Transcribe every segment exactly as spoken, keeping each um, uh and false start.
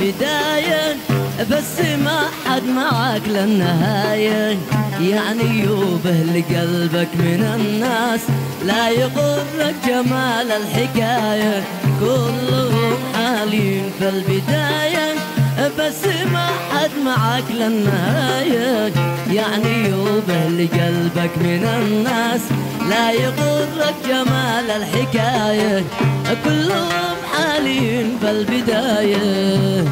البداية، بس ما حد معاك للنهاية. يعني يوبه لقلبك من الناس، لا يغرك جمال الحكاية. كلهم حالين في البداية، بس ما حد معاك للنهاية. يعني يوبه لقلبك من الناس، لا يغرك جمال الحكاية. كلهم حالين في البداية.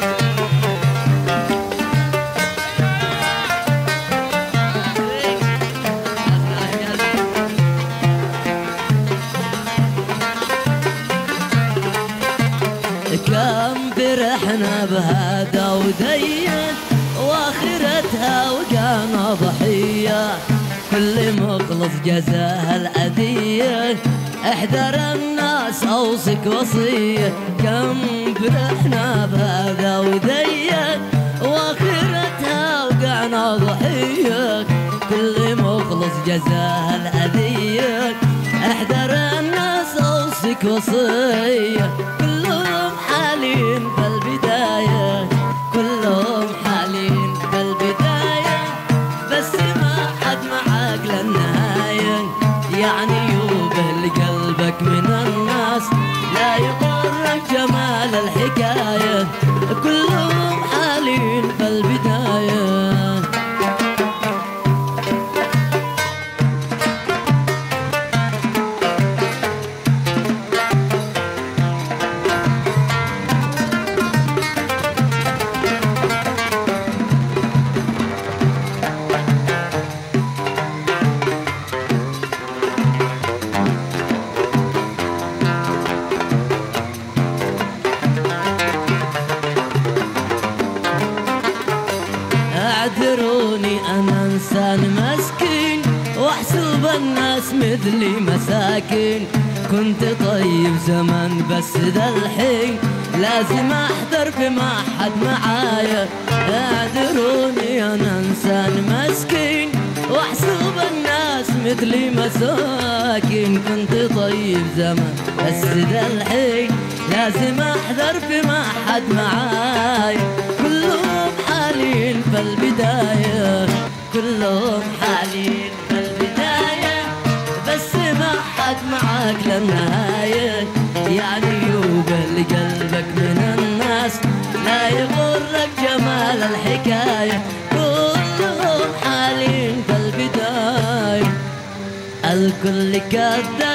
كم فرحنا بهذا ودية، واخرتها وقعنا ضحية. كل مخلص جزاه الأذية، احذر الناس اوصك وصية. كم فرحنا بهذا ودية، واخرتها وقعنا ضحية. كل مخلص جزاه الأذية، احذر الناس اوصك وصية. كلهم حالين في البداية، كلهم حالين في البداية، بس ما حد معاك للنهاية. يعني يوبه لقلبك من الناس، لا يغرك جمال الحكاية. كلهم حالين في البداية. اعذروني انا انسان مسكين، واحسب الناس مثلي مساكين. كنت طيب زمان بس ذا الحين، لازم احذر بما حد معايا. اعذروني انا انسان مسكين، واحسب الناس مثلي مساكين. كنت طيب زمان بس ذا الحين، لازم احذر بما حد معايا. كلهم حالين في البداية، كلهم حالين في البداية، بس ما حد معاك للنهاية. يعني يوبه لقلبك من الناس، لا يغرك جمال الحكاية. كلهم حالين في البداية، الكل كذاب